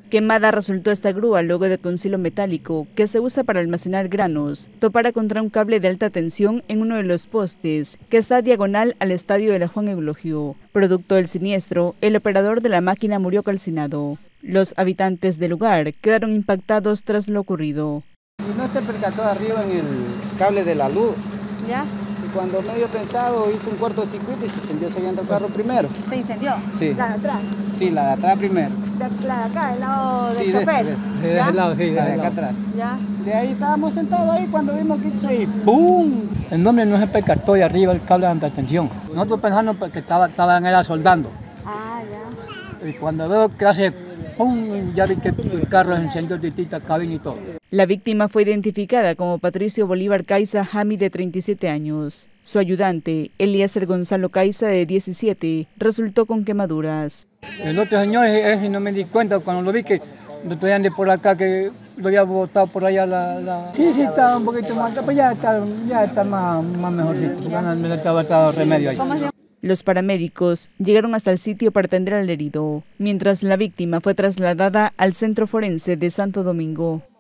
Quemada resultó esta grúa luego de que un silo metálico, que se usa para almacenar granos, topara contra un cable de alta tensión en uno de los postes, que está diagonal al estadio de la Juan Eulogio. Producto del siniestro, el operador de la máquina murió calcinado. Los habitantes del lugar quedaron impactados tras lo ocurrido. Y no se percató arriba en el cable de la luz. ¿Ya? Y cuando medio pensado hizo un cortocircuito y se encendió siguiendo el carro primero. ¿Se incendió? Sí. ¿La de atrás? Sí, la de atrás primero. La de acá, del lado del Sí, chofer. de ese lado, sí, la de acá atrás. ¿Ya? De ahí estábamos sentados ahí cuando vimos que hizo y ¡pum! El hombre no se percató de arriba el cable de alta tensión. Nosotros pensamos que estaban era soldando. Ah, ya. Y cuando veo que hace ¡pum! Ya vi que el carro se encendió titita, cabina y todo. La víctima fue identificada como Patricio Bolívar Caiza Jami, de 37 años. Su ayudante, Eliezer Gonzalo Caiza, de 17, resultó con quemaduras. El otro señor, ese no me di cuenta cuando lo vi que lo traían de por acá, que lo había botado por allá Sí, estaba un poquito más, pues ya está más mejorcito, ya no le estaba dando remedio ahí. Los paramédicos llegaron hasta el sitio para atender al herido, mientras la víctima fue trasladada al Centro Forense de Santo Domingo.